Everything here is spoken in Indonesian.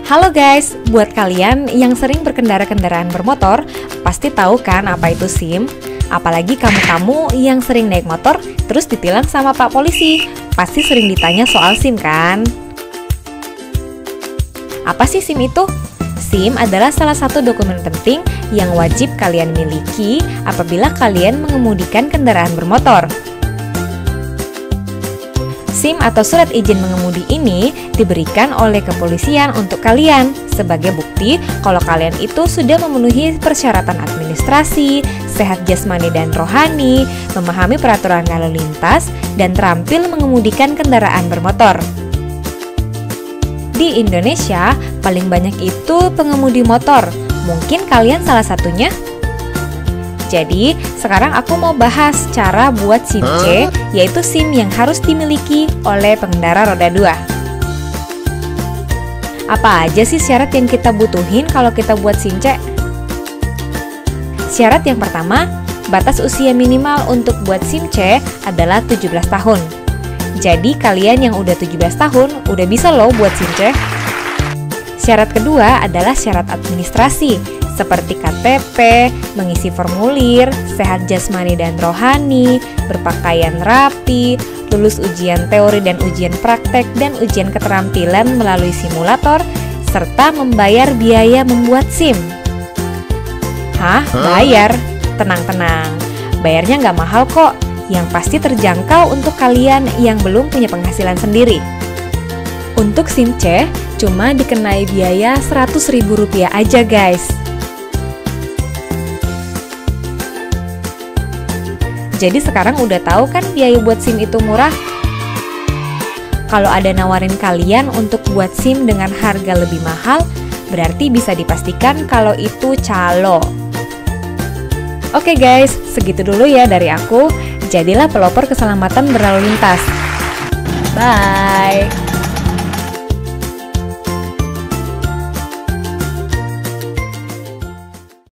Halo guys, buat kalian yang sering berkendara kendaraan bermotor, pasti tahu kan apa itu SIM? Apalagi kamu-kamu yang sering naik motor, terus ditilang sama Pak Polisi, pasti sering ditanya soal SIM kan? Apa sih SIM itu? SIM adalah salah satu dokumen penting yang wajib kalian miliki apabila kalian mengemudikan kendaraan bermotor. SIM atau surat izin mengemudi ini diberikan oleh kepolisian untuk kalian sebagai bukti kalau kalian itu sudah memenuhi persyaratan administrasi, sehat jasmani dan rohani, memahami peraturan lalu lintas, dan terampil mengemudikan kendaraan bermotor. Di Indonesia, paling banyak itu pengemudi motor. Mungkin kalian salah satunya? Jadi, sekarang aku mau bahas cara buat SIM C, yaitu SIM yang harus dimiliki oleh pengendara roda 2. Apa aja sih syarat yang kita butuhin kalau kita buat SIM C? Syarat yang pertama, batas usia minimal untuk buat SIM C adalah 17 tahun. Jadi, kalian yang udah 17 tahun, udah bisa loh buat SIM C. Syarat kedua adalah syarat administrasi, seperti KTP, mengisi formulir, sehat jasmani dan rohani, berpakaian rapi, lulus ujian teori dan ujian praktek dan ujian keterampilan melalui simulator, serta membayar biaya membuat SIM. Hah? Bayar? Tenang-tenang, bayarnya nggak mahal kok, yang pasti terjangkau untuk kalian yang belum punya penghasilan sendiri. Untuk SIM C, cuma dikenai biaya Rp100.000 aja guys. Jadi sekarang udah tahu kan biaya buat SIM itu murah? Kalau ada nawarin kalian untuk buat SIM dengan harga lebih mahal, berarti bisa dipastikan kalau itu calo. Oke guys, segitu dulu ya dari aku. Jadilah pelopor keselamatan berlalu lintas. Bye!